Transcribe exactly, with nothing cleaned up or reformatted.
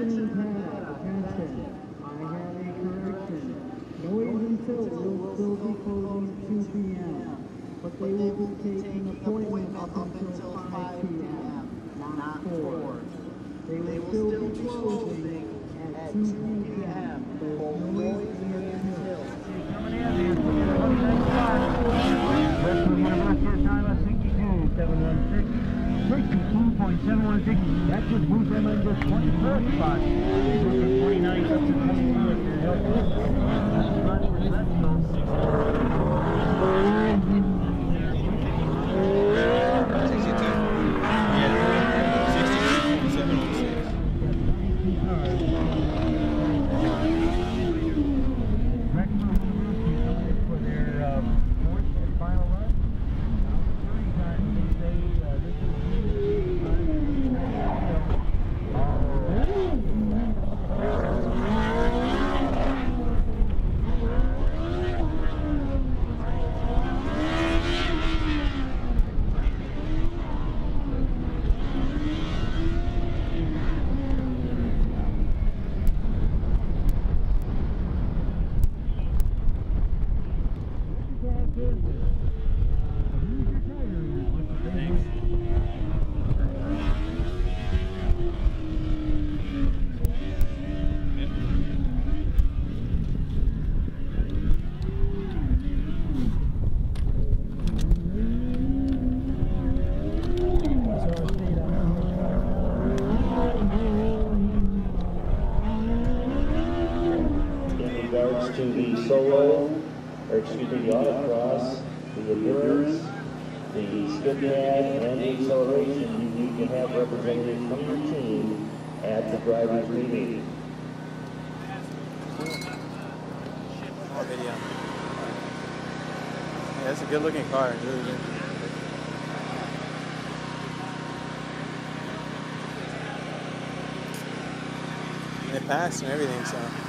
Attention, attention. I have a correction. Noise and tilt will still be closing at two P M But they will be taking appointment up until five P M not four. They will still be closing at two P M Both noise and tilt. Coming in, man. twenty-nine spot. Westwood Nebraska time of sixty-two point seven one six. sixty-two point seven one six. That just moves them into twenty-fourth spot. They go from twenty-nine up to twenty-two if you're helpful. That's right for Central. sixty-two. Yeah. sixty-two point seven one six. For their um, fourth and final run. Time they say uh, this is to the solo, or excuse me, the autocross, the endurance, the skid pad, and the acceleration, you need to have representatives from your team at the driver's meeting. Oh, video. Yeah, that's a good looking car. It's really good. And it passed and everything, so.